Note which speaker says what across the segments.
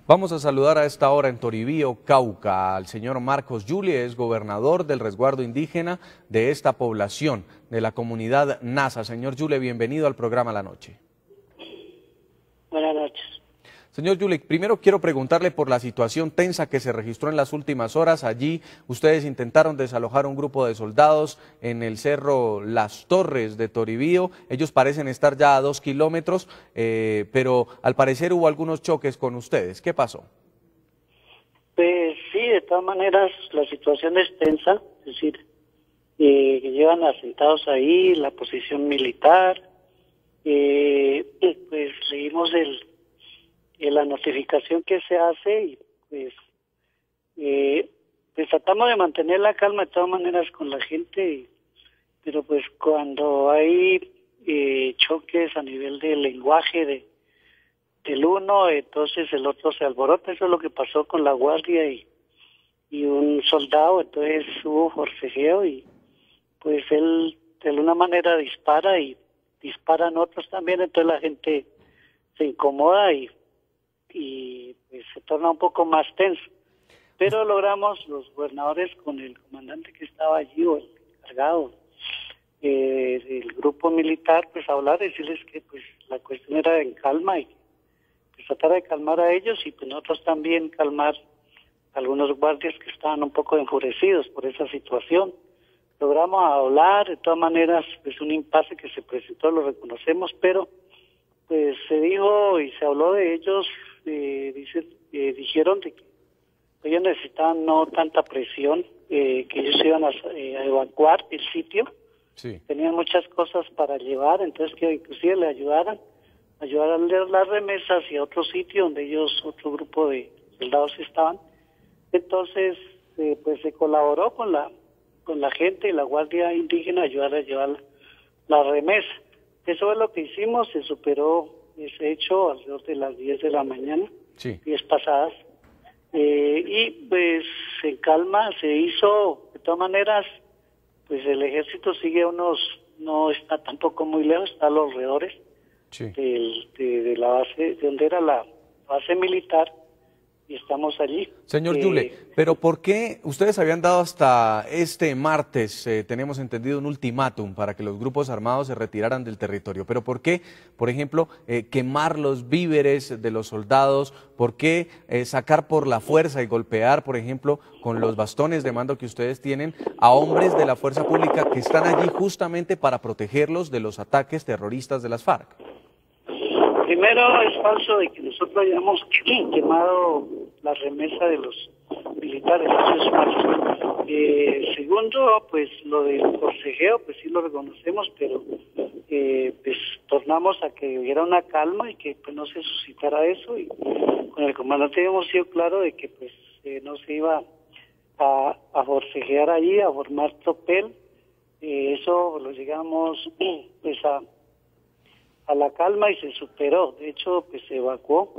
Speaker 1: Vamos a saludar a esta hora en Toribío, Cauca, al señor Marcos Yuli, es gobernador del resguardo indígena de esta población, de la comunidad Nasa. Señor Yuli, bienvenido al programa La Noche.
Speaker 2: Buenas noches.
Speaker 1: Señor Yuli, primero quiero preguntarle por la situación tensa que se registró en las últimas horas. Allí ustedes intentaron desalojar un grupo de soldados en el cerro Las Torres de Toribío. Ellos parecen estar ya a 2 kilómetros, pero al parecer hubo algunos choques con ustedes. ¿Qué pasó?
Speaker 2: Pues sí, de todas maneras la situación es tensa, es decir, que llevan asentados ahí la posición militar, pues seguimos la notificación que se hace y pues tratamos de mantener la calma de todas maneras con la gente, pero pues cuando hay choques a nivel del lenguaje del uno, entonces el otro se alborota. Eso es lo que pasó con la guardia y un soldado. Entonces hubo forcejeo y pues él de alguna manera dispara y disparan otros también, entonces la gente se incomoda y pues se torna un poco más tenso. Pero logramos los gobernadores con el comandante que estaba allí o el encargado del grupo militar, pues hablar, decirles que pues la cuestión era en calma y pues tratar de calmar a ellos y pues nosotros también calmar a algunos guardias que estaban un poco enfurecidos por esa situación. Logramos hablar, de todas maneras, pues un impasse que se presentó, lo reconocemos, pero pues se dijo y se habló de ellos, dijeron de que ellos necesitaban no tanta presión, que ellos iban a evacuar el sitio.
Speaker 1: Sí.
Speaker 2: Tenían muchas cosas para llevar, entonces que inclusive le ayudaran a las remesas y a otro sitio donde ellos, otro grupo de soldados estaban. Entonces, pues se colaboró con la gente y la guardia indígena ayudar a llevar la remesa. Eso es lo que hicimos, se superó ese hecho alrededor de las 10 de la mañana,
Speaker 1: Sí.
Speaker 2: 10 pasadas, y pues en calma se hizo. De todas maneras, pues el ejército sigue no está tampoco muy lejos, está a los alrededores
Speaker 1: Sí.
Speaker 2: de la base, de donde era la base militar, y estamos allí.
Speaker 1: Señor Yule, pero ¿por qué ustedes habían dado hasta este martes, tenemos entendido, un ultimátum para que los grupos armados se retiraran del territorio? Pero ¿por qué, por ejemplo, quemar los víveres de los soldados? ¿Por qué sacar por la fuerza y golpear, por ejemplo, con los bastones de mando que ustedes tienen a hombres de la fuerza pública que están allí justamente para protegerlos de los ataques terroristas de las FARC?
Speaker 2: Primero, es falso de que nosotros hayamos quemado la remesa de los militares, eso es falso. Segundo, pues lo del forcejeo, pues sí lo reconocemos, pero pues tornamos a que hubiera una calma y que pues no se suscitara eso, y con el comandante hemos sido claro de que pues no se iba a forcejear allí, a formar tropel. Eso lo llegamos pues a la calma y se superó. De hecho, pues se evacuó.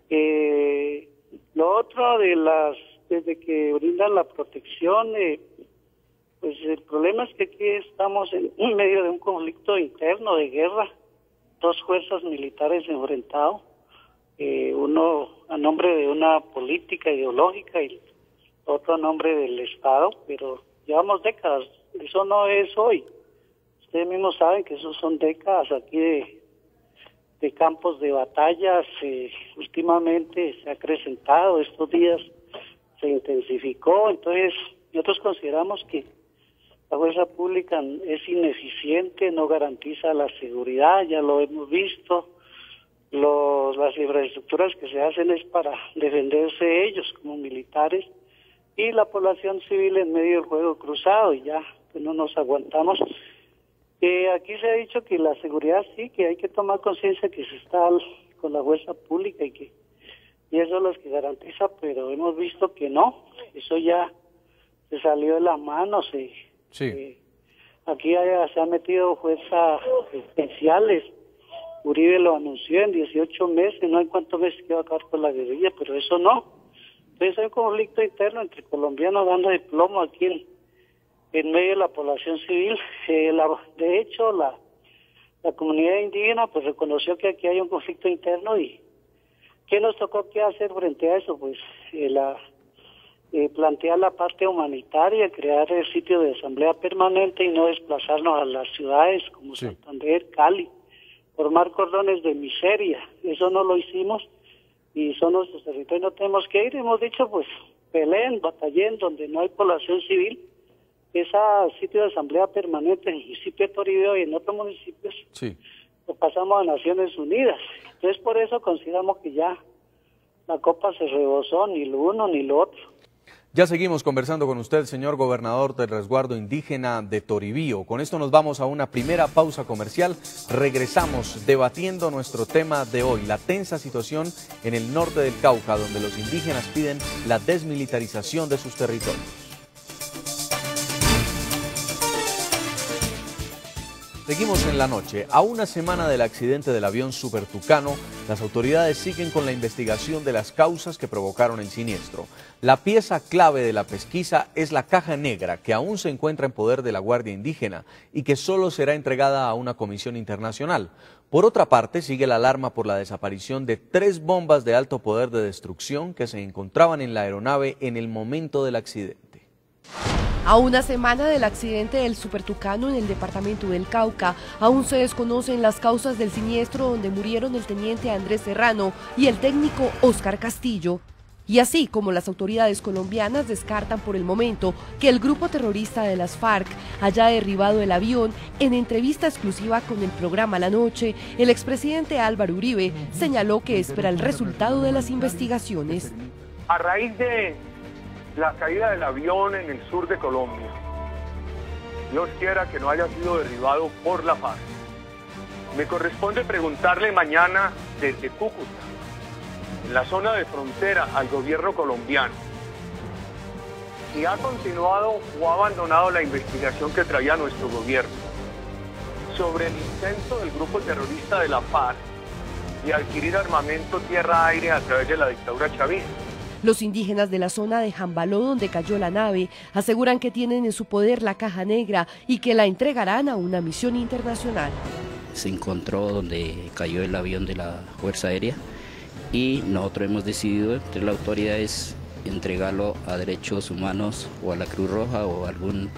Speaker 2: Lo otro desde que brindan la protección, pues el problema es que aquí estamos en medio de un conflicto interno de guerra, dos fuerzas militares enfrentados, uno a nombre de una política ideológica y otro a nombre del Estado, pero llevamos décadas, eso no es hoy. Ustedes mismos saben que eso son décadas aquí de campos de batallas. Últimamente se ha acrecentado, estos días se intensificó. Entonces nosotros consideramos que la fuerza pública es ineficiente, no garantiza la seguridad, ya lo hemos visto. Las infraestructuras que se hacen es para defenderse ellos como militares y la población civil en medio del juego cruzado, y ya pues no nos aguantamos. Aquí se ha dicho que la seguridad sí, que hay que tomar conciencia que se está con la fuerza pública y eso es lo que garantiza, pero hemos visto que no, eso ya se salió de las manos.
Speaker 1: Sí.
Speaker 2: Aquí se han metido fuerzas especiales. Uribe lo anunció en 18 meses, no hay cuántos meses que va a acabar con la guerrilla, pero eso no. Entonces hay un conflicto interno entre colombianos dando de plomo aquí en medio de la población civil. De hecho, la comunidad indígena pues reconoció que aquí hay un conflicto interno y ¿Qué nos tocó que hacer frente a eso? Pues plantear la parte humanitaria, crear el sitio de asamblea permanente y no desplazarnos a las ciudades como Santander, Cali, formar cordones de miseria. Eso no lo hicimos y son nuestros territorios, no tenemos que ir. Hemos dicho, pues, peleen, batallen donde no hay población civil. Ese sitio de asamblea permanente en el municipio de Toribio y en otros municipios, lo pasamos a Naciones Unidas. Entonces, por eso consideramos que ya la copa se rebosó, ni lo uno ni lo otro.
Speaker 1: Ya seguimos conversando con usted, señor gobernador del resguardo indígena de Toribío. Con esto nos vamos a una primera pausa comercial. Regresamos debatiendo nuestro tema de hoy, la tensa situación en el norte del Cauca, donde los indígenas piden la desmilitarización de sus territorios. Seguimos en la noche. A una semana del accidente del avión Super Tucano, las autoridades siguen con la investigación de las causas que provocaron el siniestro. La pieza clave de la pesquisa es la caja negra, que aún se encuentra en poder de la Guardia Indígena y que solo será entregada a una comisión internacional. Por otra parte, sigue la alarma por la desaparición de 3 bombas de alto poder de destrucción que se encontraban en la aeronave en el momento del accidente.
Speaker 3: A una semana del accidente del Super Tucano en el departamento del Cauca, aún se desconocen las causas del siniestro donde murieron el teniente Andrés Serrano y el técnico Oscar Castillo. Y así como las autoridades colombianas descartan por el momento que el grupo terrorista de las FARC haya derribado el avión, en entrevista exclusiva con el programa La Noche, el expresidente Álvaro Uribe señaló que espera el resultado de las investigaciones.
Speaker 4: A raíz de la caída del avión en el sur de Colombia, Dios quiera que no haya sido derribado por la FARC, me corresponde preguntarle mañana desde Cúcuta, en la zona de frontera, al gobierno colombiano, si ha continuado o ha abandonado la investigación que traía nuestro gobierno sobre el intento del grupo terrorista de la FARC de adquirir armamento tierra-aire a través de la dictadura chavista.
Speaker 3: Los indígenas de la zona de Jambaló, donde cayó la nave, aseguran que tienen en su poder la caja negra y que la entregarán a una misión internacional.
Speaker 5: Se encontró donde cayó el avión de la Fuerza Aérea y nosotros hemos decidido entre las autoridades entregarlo a Derechos Humanos o a la Cruz Roja o a algún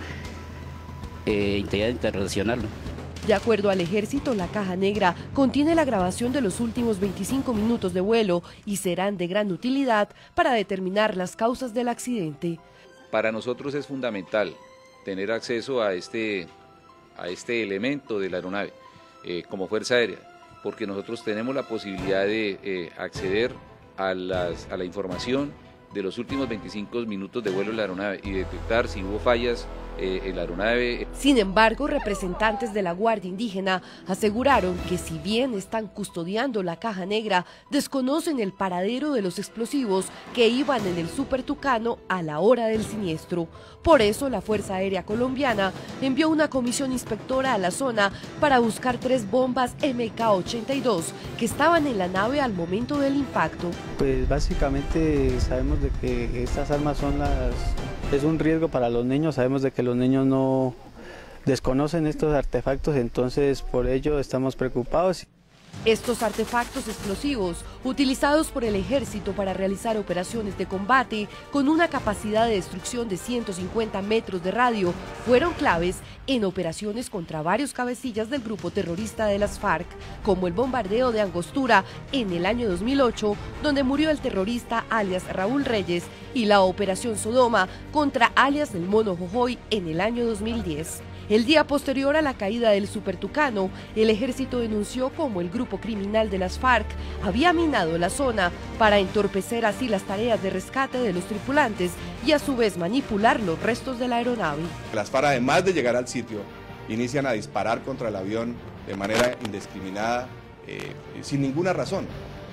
Speaker 5: entidad internacional.
Speaker 3: De acuerdo al ejército, la caja negra contiene la grabación de los últimos 25 minutos de vuelo y serán de gran utilidad para determinar las causas del accidente.
Speaker 6: Para nosotros es fundamental tener acceso a este elemento de la aeronave como Fuerza Aérea, porque nosotros tenemos la posibilidad de acceder a la información de los últimos 25 minutos de vuelo de la aeronave y detectar si hubo fallas en la aeronave.
Speaker 3: Sin embargo, representantes de la Guardia Indígena aseguraron que si bien están custodiando la caja negra, desconocen el paradero de los explosivos que iban en el Super Tucano a la hora del siniestro. Por eso, la Fuerza Aérea Colombiana envió una comisión inspectora a la zona para buscar 3 bombas MK-82 que estaban en la nave al momento del impacto.
Speaker 7: Pues básicamente sabemos de que estas armas es un riesgo para los niños, sabemos de que los niños no desconocen estos artefactos, entonces por ello estamos preocupados.
Speaker 3: Estos artefactos explosivos, utilizados por el ejército para realizar operaciones de combate con una capacidad de destrucción de 150 metros de radio, fueron claves en operaciones contra varios cabecillas del grupo terrorista de las FARC, como el bombardeo de Angostura en el año 2008, donde murió el terrorista alias Raúl Reyes, y la operación Sodoma contra alias el Mono Jojoy en el año 2010. El día posterior a la caída del Super Tucano, el ejército denunció cómo el grupo criminal de las FARC había minado la zona para entorpecer así las tareas de rescate de los tripulantes y a su vez manipular los restos de la aeronave.
Speaker 8: Las FARC, además de llegar al sitio, inician a disparar contra el avión de manera indiscriminada, sin ninguna razón,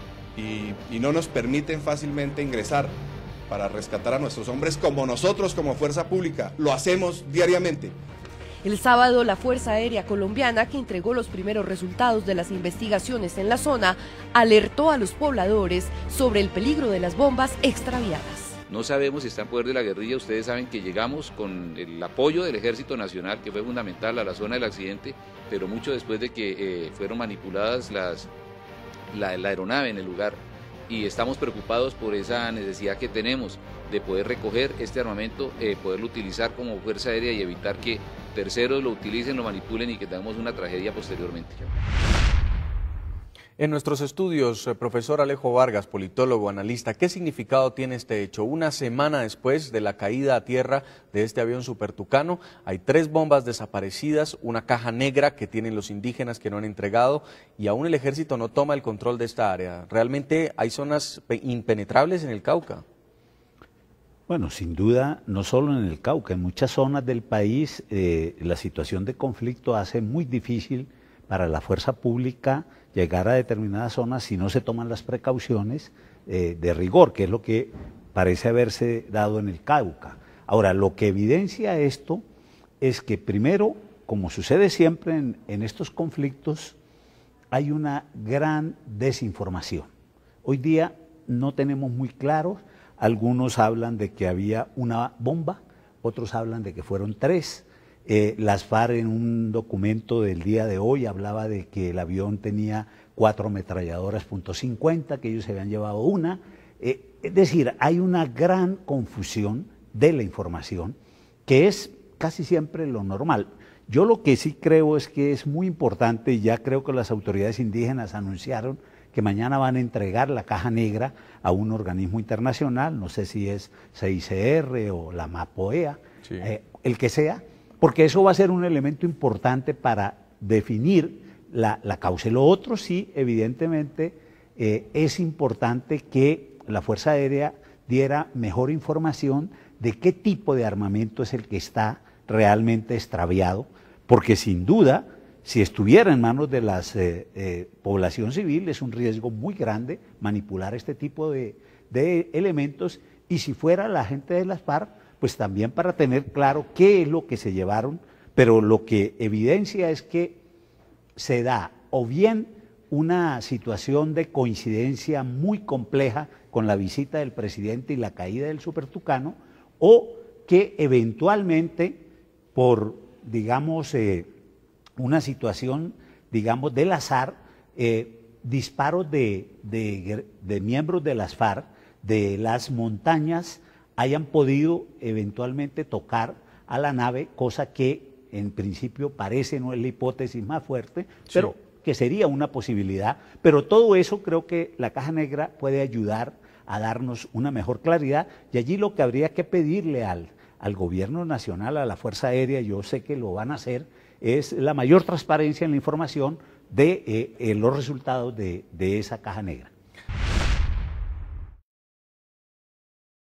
Speaker 8: y no nos permiten fácilmente ingresar para rescatar a nuestros hombres como nosotros como fuerza pública lo hacemos diariamente.
Speaker 3: El sábado, la Fuerza Aérea Colombiana, que entregó los primeros resultados de las investigaciones en la zona, alertó a los pobladores sobre el peligro de las bombas extraviadas.
Speaker 6: No sabemos si está en poder de la guerrilla. Ustedes saben que llegamos con el apoyo del Ejército Nacional, que fue fundamental, a la zona del accidente, pero mucho después de que fueron manipuladas la aeronave en el lugar. y estamos preocupados por esa necesidad que tenemos de poder recoger este armamento, poderlo utilizar como fuerza aérea y evitar que terceros lo utilicen, lo manipulen y que tengamos una tragedia posteriormente.
Speaker 1: En nuestros estudios, profesor Alejo Vargas, politólogo, analista, ¿qué significado tiene este hecho? Una semana después de la caída a tierra de este avión Super Tucano, hay 3 bombas desaparecidas, una caja negra que tienen los indígenas que no han entregado y aún el ejército no toma el control de esta área. ¿Realmente hay zonas impenetrables en el Cauca?
Speaker 9: Bueno, sin duda, no solo en el Cauca, en muchas zonas del país la situación de conflicto hace muy difícil para la fuerza pública llegar a determinadas zonas si no se toman las precauciones de rigor, que es lo que parece haberse dado en el Cauca. Ahora, lo que evidencia esto es que primero, como sucede siempre en estos conflictos, hay una gran desinformación. Hoy día no tenemos muy claro, algunos hablan de que había una bomba, otros hablan de que fueron 3. Las FARC en un documento del día de hoy hablaba de que el avión tenía 4 ametralladoras .50, que ellos se habían llevado una. Es decir, hay una gran confusión de la información, que es casi siempre lo normal. Yo lo que sí creo es que es muy importante, y ya creo que las autoridades indígenas anunciaron que mañana van a entregar la caja negra a un organismo internacional, no sé si es CICR o la MAPOEA, sí, el que sea, porque eso va a ser un elemento importante para definir la causa. Y lo otro sí, evidentemente, es importante que la Fuerza Aérea diera mejor información de qué tipo de armamento es el que está realmente extraviado, porque sin duda, si estuviera en manos de la población civil, es un riesgo muy grande manipular este tipo de elementos, y si fuera la gente de las FARC, pues también para tener claro qué es lo que se llevaron, pero lo que evidencia es que se da o bien una situación de coincidencia muy compleja con la visita del presidente y la caída del Super Tucano, o que eventualmente por, digamos, una situación, digamos, del azar, disparos de miembros de las FARC de las montañas hayan podido eventualmente tocar a la nave, cosa que en principio parece no es la hipótesis más fuerte, sí, pero que sería una posibilidad. Pero todo eso creo que la caja negra puede ayudar a darnos una mejor claridad, y allí lo que habría que pedirle al gobierno nacional, a la Fuerza Aérea, yo sé que lo van a hacer, es la mayor transparencia en la información de los resultados de esa caja negra.